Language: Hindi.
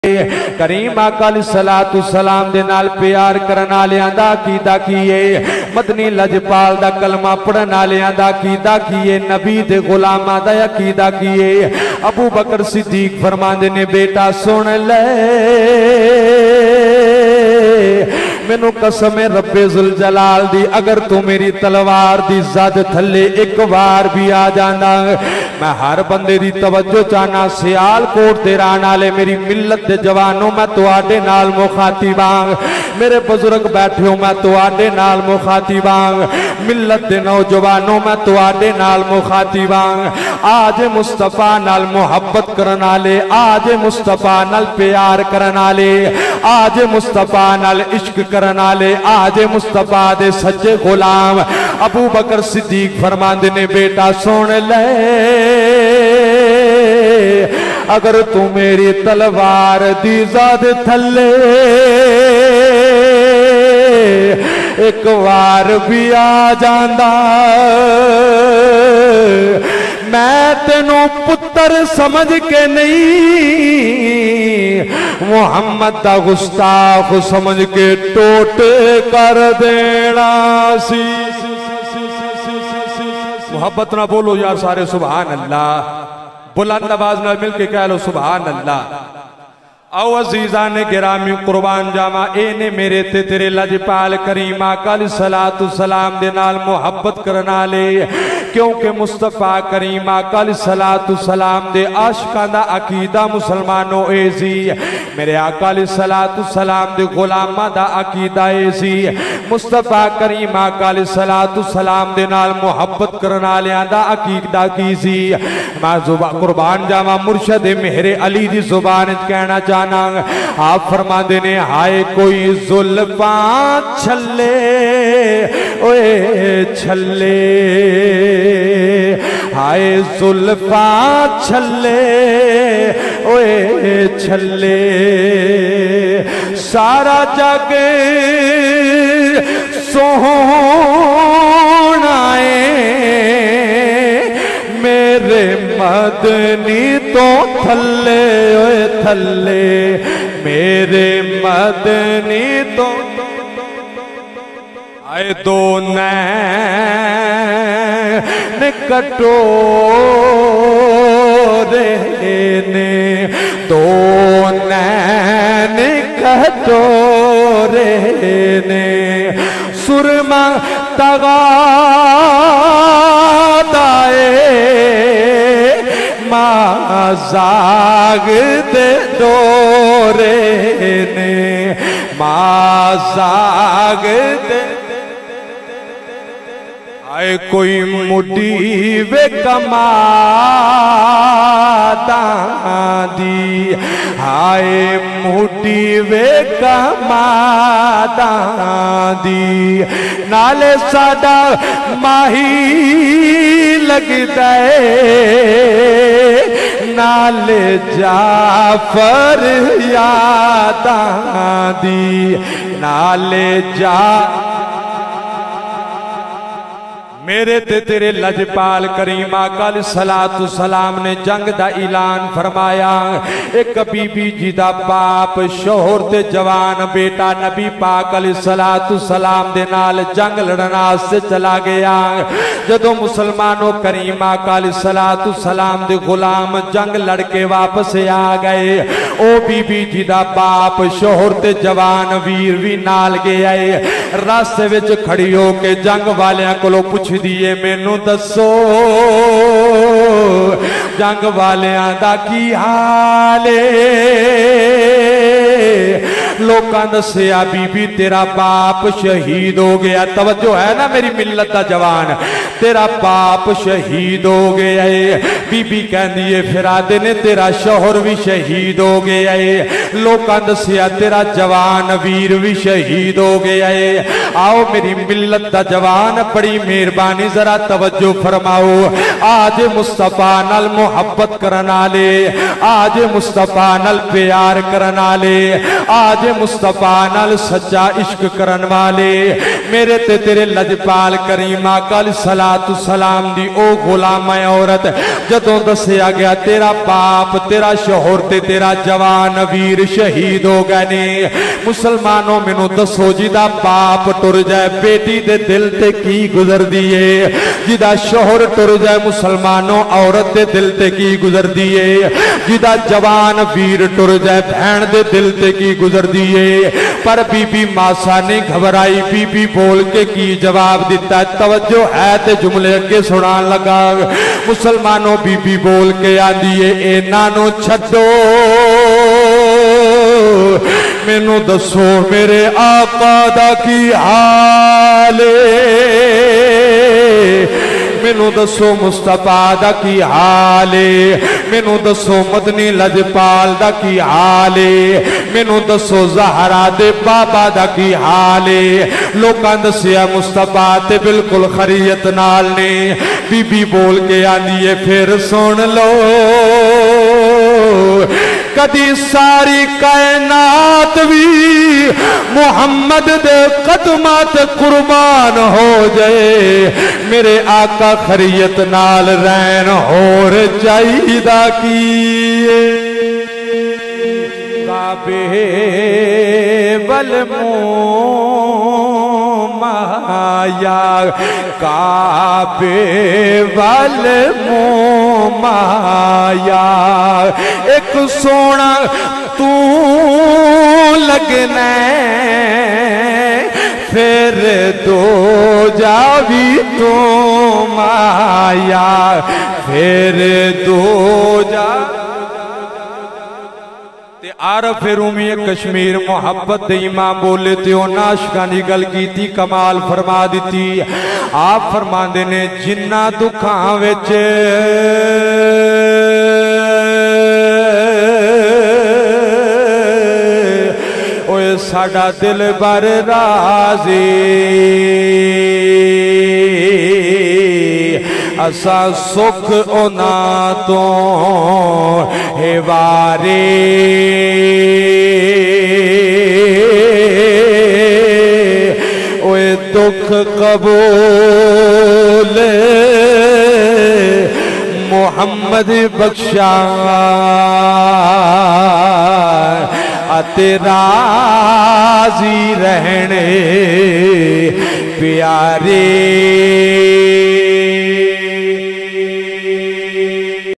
करीम आका अलैहिस्सलातु सलाम दे नाल प्यार करन वालियां दा अकीदा की है, मदनी लजपाल दा कलमा पढ़न वालियां दा अकीदा की है, नबी दे गुलामां दा अकीदा की है। अबू बकर सिद्दीक फरमांदे ने बेटा सुन ले, मैनू कसम है रब्बे जुल जलाल दी, अगर तू मेरी तलवार दी जद थले एक बार भी आ जाना, मैं हर बंदे दी तवज्जो चाहना। सियालकोट दे रहने वाले मेरी मिलत दे जवानों, मैं तुहाडे नाल मुखातिब हां। मेरे बुजुर्ग बैठे हो, मैं तुहाडे नाल मुखातिब हां। मिलत दे नौजवानों, मैं तुहाडे नाल मुखातिब हां। आज मुस्तफा नाल मुहब्बत करन वाले, आज मुस्तफा नाल प्यार करन वाले, आज मुस्तफा नाल इश्क करन वाले, आज मुस्तफा दे सच्चे गुलाम अबू बकर सिद्दीक फरमांदे ने बेटा सुन ले, अगर तू मेरी तलवार दी ज़द थले एक बार भी आ जांदा, मैं तेनों पुत्र समझ के नहीं, मुहम्मद दा गुस्ताख समझ के टोटे कर देना सी। मोहब्बत ना बोलो यार सारे सुभान अल्लाह, बुलंद आवाज ना मिलके कह लो सुभान अल्लाह। आओ अजीजा ने गिरामी कुर्बान जावा, एने मेरे ते तेरे लजपाल करीम आका अलैहिस्सलातु सलाम दे नाल मुहब्बत करना ले, क्योंकि मुस्तफा करीम आका अलैहिस्सलातु सलाम दे आशिकां दा अकीदा मुसलमानों ए सी, मेरे आका अलैहिस्सलातु सलाम दे गुलामां दा अकीदा ए सी। मुस्तफा करीम आका अलैहिस्सलातु सलाम दे नाल मुहब्बत करन वालियां दा अकीदा की सी। मैं कुर्बान जावा मुर्शद मेरे अली दी जुबान च कहना चाह, आप फरमांदे ने हाय कोई जुल्फा छल्ले ओए छल्ले, हाय जुल्फा छल्ले ओए छल्ले, सारा जग सोहना मेरे मदनी तो थल्ले ओए थल्ले, मेरे मदनी तो आए दो नैन कटोरे ने, दो नैन कटोरे ने, सुरमा तगादाए माजाग दे डोरे ने, माजाग दे आए कोई मुडी वे कमादा दी, हाय मुडी वे कमादा दी, नाले साडा माही लगदा है, नाले जाफर यादा दी, नाले जा मेरे ते तेरे लजपाल करीम आका अलैहिस्सलातु सलाम ने जंग दा ऐलान फरमाया। एक बीबी जी दा बाप शोहर ते जवान बेटा नबी पाक अलैहिस्सलातु सलाम दे नाल जंग लड़न वास्ते चला गया। जदों मुसलमानों करीम आका अलैहिस्सलातु सलाम दे गुलाम जंग लड़के वापस आ गए, ओ बीबी जी दा बाप शोहर ते जवान वीर भी नाल गया। रास्ते विच खड़ी हो के जंग वालियां कोलों पुछ दिए मैनू दसो जंग वालियां दा की हाल लोकां दसिया बीबी तेरा बाप शहीद हो गया। तवज्जो है ना मेरी मिल्लत दा जवान, तेरा बाप शहीद हो गया है। बीबी कहंदी है फिर आदे ने तेरा शौहर भी शहीद हो गया है। लोकां दसिया तेरा जवान वीर भी शहीद हो गया है। आओ मेरी मिल्लत दा जवान बड़ी मेहरबानी जरा तवज्जो फरमाओ। आज मुस्तफा नाल मुहब्बत करन वाले, आज मुस्तफा नाल प्यार करन वाले, आज मुस्तफा नाल सच्चा इश्क करन वाले मेरे ते तेरे लजपाल करीमा कल सलातु सलाम दी ओ गुलाम औरत जदों दसिया गया तेरा बाप तेरा शोहर ते तेरा जवान वीर शहीद हो गए ने। मुसलमानों मैनू दसो जिदा बाप टुर जाए बेटी दे दिल ते की गुजरदी है, जिदा शोहर टुर जाए मुसलमानों औरत दे दिल ते की गुजरदी है, जिदा जवान वीर टुर जाए बहन दे दिल ते की गुजरदी है। पर बीबी मासा ने घबराई, बीबी बोल के की जवाब दिता, तवज्जो है ते जुमले अगे सुनान लगा। मुसलमानों बीबी बोल के आंदी है इन्हां नूं छड्डो, मैनू दसो मेरे आका दा की हाल, मैनू दसो मुस्तफा दा की हाल, मैनू दसो मदनी लजपाल दा की हाल, मैनू दसो ज़हरा दे बाबा दा की हाल। लोकां दसिया मुस्तफा ते बिल्कुल खरीयत नाल ने। बीबी बोल के आंदी है फिर सुन लो, कदी सारी कायनात भी मुहम्मद दे कदमां ते कुर्बान हो जाए, मेरे आका खरीयत नाल रैन होर चाहिदा की। काबे वल माया, काबे वल माया, एक सोना तू लगना फिर दो जावी तो माया, फिर दो जा आरफ रूमी कश्मीर मोहब्बत दे इमाम बोले ते उन्हां आशिकां दी गल कीती, कमाल फरमा दी। आप फरमांदे ने जिन्ना दुखां विच ओए साडा दिल बर राज़ी, असा सुख उना तो है वारे, ओए दुख कबूल मोहम्मद बख्शा, अते राजी रहने प्यारे।